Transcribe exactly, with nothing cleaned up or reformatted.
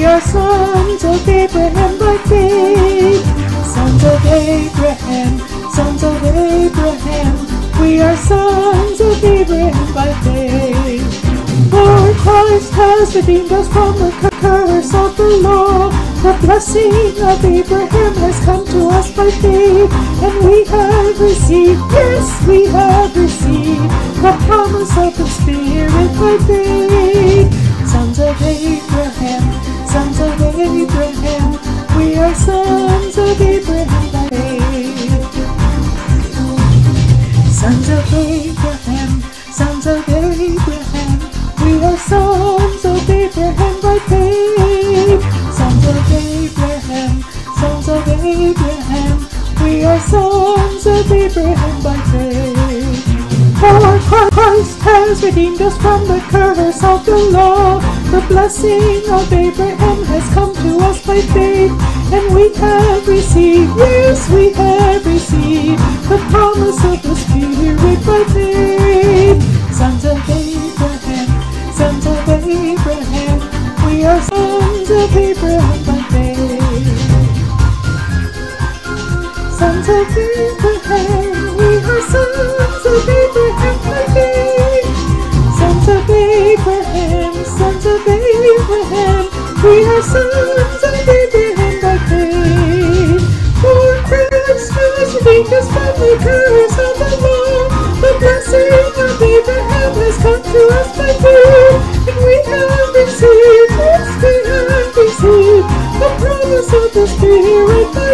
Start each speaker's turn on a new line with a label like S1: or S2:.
S1: are sons of Abraham by faith. Sons of Abraham, sons of Abraham. We are sons of Abraham by faith. For Christ has redeemed us from the curse of the law. The blessing of Abraham has come to us by faith, and we have received, yes, we have received the promise of the Spirit by faith. Sons of Abraham, sons of Abraham, we are sons of Abraham by faith. Sons of Abraham, sons of Abraham, we are sons of Abraham by faith. Sons of Abraham, sons of Abraham, we are sons of Abraham by faith. For Christ has redeemed us from the curse of the law. The blessing of Abraham has come to us by faith, and we have received, yes, we have received the promise of the Spirit by faith. Sons of Abraham, sons of Abraham, we are sons of Abraham by faith. Sons of Abraham, we are sons of Abraham by faith. Sons of Abraham, sons of Abraham, we are sons of Abraham by faith. For Christ has redeemed us from the curse of the law. The blessing of Abraham has come to us by faith, and we have received, yes, we have received the promise of the Spirit by